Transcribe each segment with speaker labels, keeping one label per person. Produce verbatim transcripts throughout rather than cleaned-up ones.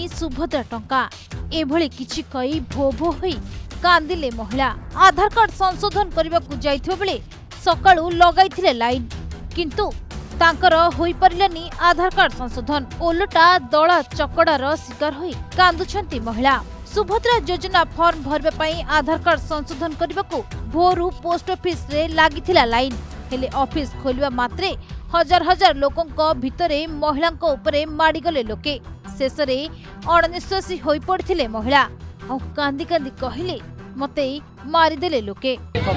Speaker 1: मिलुनी सुभद्रा टंका एभली किछि कई भो भो होई कांदिले महिला। आधार कार्ड संशोधन करने को जाइथिबो बेले सकाळू लगाइथिले लाइन किंतु तांकर होई परिलानी आधार कार्ड संशोधन। ओलटा दला चकड़ार शिकार होई कांदुछंती महिला। सुभद्रा योजना फॉर्म भरबे पई आधार कार्ड संशोधन करने को भोरु पोस्ट ऑफिस रे लागिथिला लाइन हेले ऑफिस खोलिबा मात्रे हजार हजार लोकंक भितरे महिलांक उपरे माड़ी गले लोके। शेषरे अणनिश्वासी होई पड़थिले महिला आ कांदी कांदी कहिले मते मारिदेले लोके।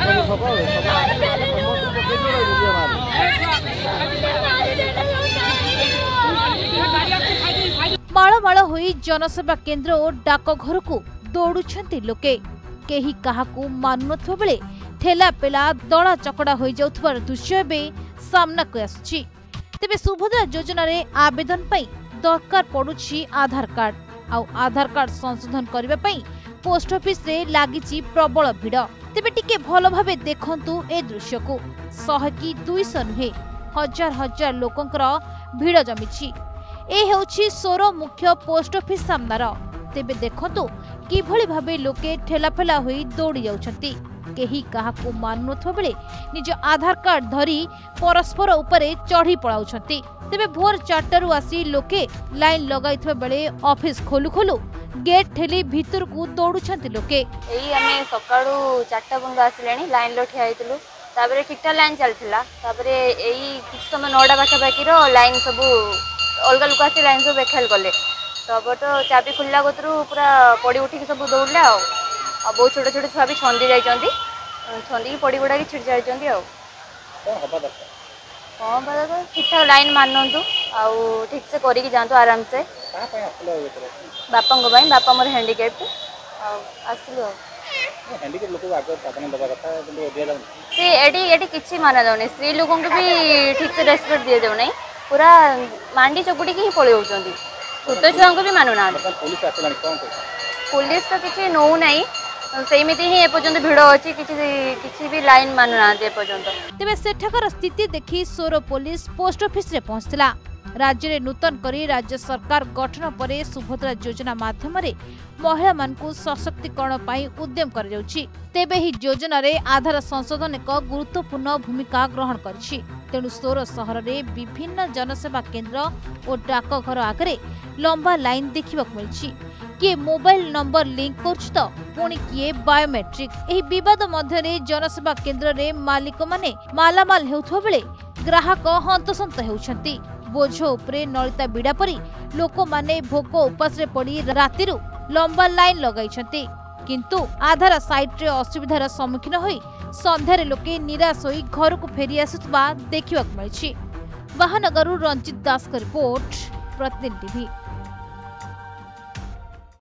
Speaker 1: माळमाळ होई जनसेवा केन्द्र और डाकघर को दौड़ुछंती लोके। केही काहाकू मानुनथबा बेले ठेला पेला दला चकड़ा होई जाउथबार दृश्य बे सामना को आसुछि। तेबे सुभद्रा योजना रे आवेदन पई दरकार पड़ुछि आधार कार्ड आ आधार कार्ड संशोधन करबा पई पोस्ट ऑफिस रे लागिछि प्रबल भिड़। तेबे टिके भलो भाबे देखंतु ए दृश्य को सौ कि दो सौ नुहे हजार हजार लोकंकर भिड़ जमिछि। ए हेउछि सोरो मुख्य पोस्ट ऑफिस सामनार। तेबे देखंतु किभଳି भाबे लोके ठेलाफेला होई दौड़ी जाउछंती। केही काहाकू मानुनथबा बेले निज आधार कार्ड धरी परस्पर उपरे चढ़ी पड़ाउछंती। तेबे भोर चारटारू आसी लोके लाइन लगाइथबा बेले ऑफिस खोलु खोलु गेट ठेली भीतर को दौड़ुछंती लोके।
Speaker 2: एई हमें सकाळू चारटा बंद आसिलेनी लाइन लो ठिया हेतलु ताबरे ठीकटा लाइन चलथिला ताबरे एई किछ समय नौडा बाका बाकीरो लाइन सब अलगा लोक आसी लाइन सब बेखेल गले तब तो चाबी खुलला गतरू पूरा पड़ी उठी सब दौड़ले आ बहुत छोट छोट छुआ भी छंदी जाइछंती छंदी की पड़ी गुडा की छिड़ जाइछंती आ कोन हबा दरकार कोन हबा दरकार ठीक ठाक लाइन माननतु आ ठीक से करी की जानतु आराम से का पय आखलो बापा को भाई बापा मोर हैंडीकैप आ आसलु आ हैंडीकैप लोक आगे पापन दबा कथा কিন্তু दिया जाउ से एडी एडी किछि माना जाउनी स्त्री लोगन को भी ठीक से रेस्पेक्ट दिया जाउ नै पूरा मांडी चकुटी की ही पळे होउचंदी छोट छुआ को भी मानुना पुलिस आसलानी कोन पुलिस तो किछि नौ नै सेमिति ही एपर्यंत भिड़ अछि किछि किछि भी लाइन मानुना दे पर्यंत।
Speaker 1: तेबे सेठकर स्थिति देखि सोरो पुलिस पोस्ट ऑफिस रे पहुंचला। राज्य रे नूतन करी राज्य सरकार गठन परे सुभद्रा योजना माध्यम रे महिला मानकु सशक्तिकरण पई उद्यम कर जाउछि। तेबे ही योजना रे आधार संशोधन एक गुरुत्वपूर्ण भूमिका ग्रहण करछि। तेणु सोर सहर रे विभिन्न जनसेवा केन्द्र और डाकघर आगे लंबा लाइन देखा मिली। किए मोबाइल नंबर लिंक करछ तो पुणी किए बायोमेट्रिक। एही विवाद मध्य जनसेवा केन्द्र रे मालिक माने मालामाल हेउथबा बेले ग्राहक हंतसंत हेउछंती। बोझ उपरे नलिता बिड़ा परी लोक माने भोक उपास रे पड़ी रातिरु लंबा लाइन लगाइछंती किंतु आधार साइट रे असुविधार सम्मुखीन होई संध्यारे लोके निराश होई घर को फेरी आसुतबा देखिबाक मिलिछि। महानगरु रंजित दास का रिपोर्ट, प्रतिदिन टीवी।